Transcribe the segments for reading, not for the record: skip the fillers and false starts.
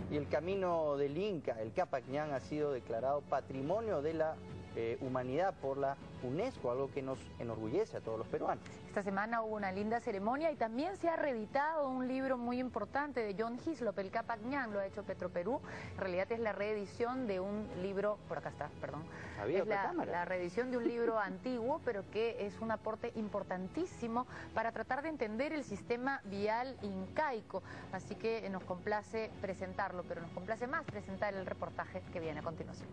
Y el camino del Inca, el Capac Ñan, ha sido declarado Patrimonio de la Humanidad por la UNESCO, algo que nos enorgullece a todos los peruanos. Esta semana hubo una linda ceremonia y también se ha reeditado un libro muy importante de John Hislop, el Capac Ñan, lo ha hecho Petroperú. En realidad es la reedición de un libro, por acá está, perdón. Había es otra cámara. la reedición de un libro antiguo, pero que es un aporte importantísimo para tratar de entender el sistema vial incaico. Así que nos complace presentarlo, pero nos complace más presentar el reportaje que viene a continuación.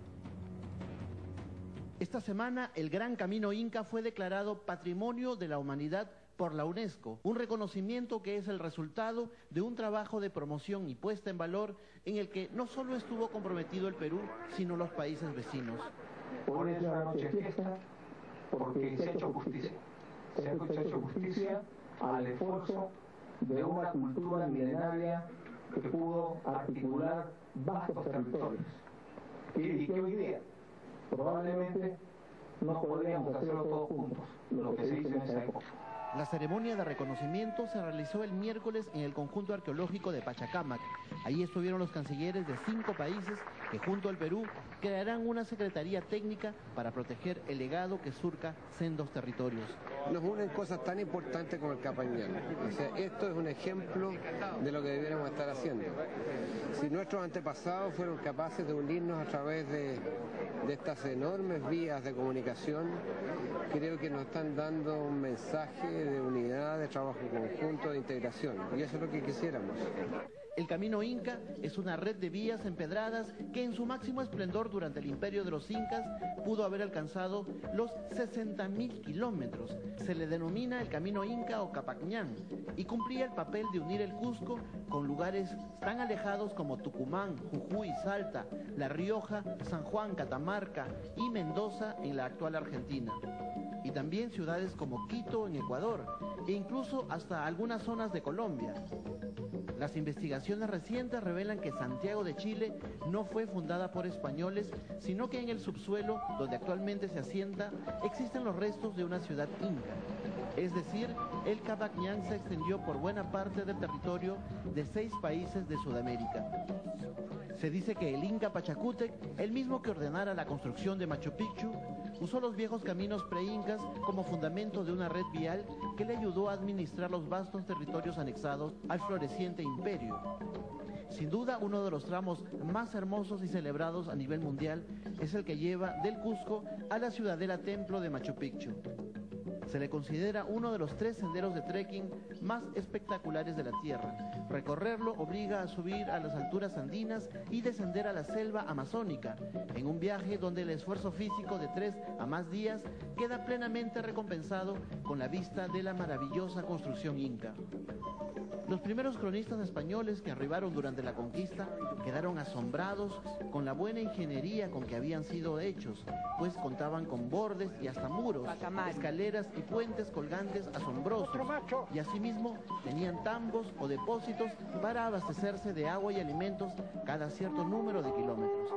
Esta semana el Gran Camino Inca fue declarado Patrimonio de la Humanidad por la UNESCO, un reconocimiento que es el resultado de un trabajo de promoción y puesta en valor en el que no solo estuvo comprometido el Perú, sino los países vecinos. Hoy es una noche de fiesta porque se ha hecho justicia. Se ha hecho justicia al esfuerzo de una cultura milenaria que pudo articular vastos territorios y que hoy día probablemente no podríamos hacerlo todos juntos, lo que se hizo en esa época. La ceremonia de reconocimiento se realizó el miércoles en el conjunto arqueológico de Pachacámac. Allí estuvieron los cancilleres de 5 países que junto al Perú crearán una secretaría técnica para proteger el legado que surca sendos territorios. Nos unen cosas tan importantes como el Capac Ñan. O sea, esto es un ejemplo de lo que debiéramos estar haciendo. Si nuestros antepasados fueron capaces de unirnos a través de estas enormes vías de comunicación, creo que nos están dando un mensaje de unidad, de trabajo conjunto, de integración, y eso es lo que quisiéramos. El Camino Inca es una red de vías empedradas que en su máximo esplendor durante el imperio de los incas pudo haber alcanzado los 60.000 kilómetros. Se le denomina el Camino Inca o Capac Ñan y cumplía el papel de unir el Cusco con lugares tan alejados como Tucumán, Jujuy, Salta, La Rioja, San Juan, Catamarca y Mendoza en la actual Argentina. Y también ciudades como Quito en Ecuador e incluso hasta algunas zonas de Colombia. Las investigaciones recientes revelan que Santiago de Chile no fue fundada por españoles, sino que en el subsuelo, donde actualmente se asienta, existen los restos de una ciudad inca. Es decir, el Capac Ñan se extendió por buena parte del territorio de 6 países de Sudamérica. Se dice que el Inca Pachacútec, el mismo que ordenara la construcción de Machu Picchu, usó los viejos caminos pre-incas como fundamento de una red vial que le ayudó a administrar los vastos territorios anexados al floreciente imperio. Sin duda, uno de los tramos más hermosos y celebrados a nivel mundial es el que lleva del Cusco a la ciudadela templo de Machu Picchu. Se le considera uno de los 3 senderos de trekking más espectaculares de la Tierra. Recorrerlo obliga a subir a las alturas andinas y descender a la selva amazónica, en un viaje donde el esfuerzo físico de 3 a más días queda plenamente recompensado con la vista de la maravillosa construcción inca. Los primeros cronistas españoles que arribaron durante la conquista quedaron asombrados con la buena ingeniería con que habían sido hechos, pues contaban con bordes y hasta muros, escaleras y puentes colgantes asombrosos, y asimismo tenían tambos o depósitos para abastecerse de agua y alimentos cada cierto número de kilómetros.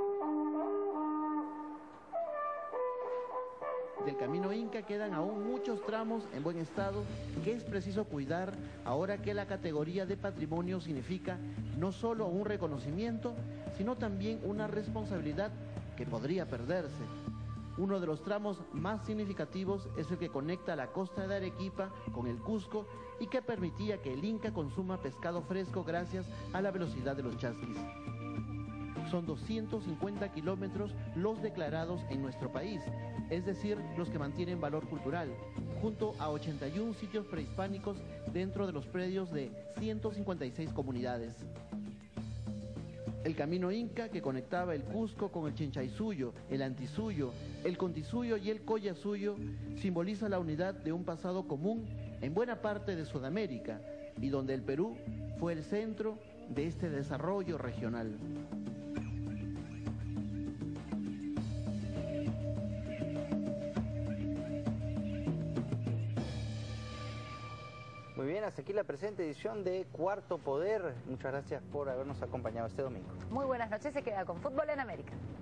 Del Camino Inca quedan aún muchos tramos en buen estado que es preciso cuidar ahora que la categoría de patrimonio significa no solo un reconocimiento, sino también una responsabilidad que podría perderse. Uno de los tramos más significativos es el que conecta la costa de Arequipa con el Cusco y que permitía que el Inca consuma pescado fresco gracias a la velocidad de los chasquis. Son 250 kilómetros los declarados en nuestro país, es decir, los que mantienen valor cultural, junto a 81 sitios prehispánicos dentro de los predios de 156 comunidades. El Camino Inca, que conectaba el Cusco con el Chinchaysuyo, el Antisuyo, el Contisuyo y el Collasuyo, simboliza la unidad de un pasado común en buena parte de Sudamérica y donde el Perú fue el centro de este desarrollo regional. Muy bien, hasta aquí la presente edición de Cuarto Poder. Muchas gracias por habernos acompañado este domingo. Muy buenas noches, se queda con Fútbol en América.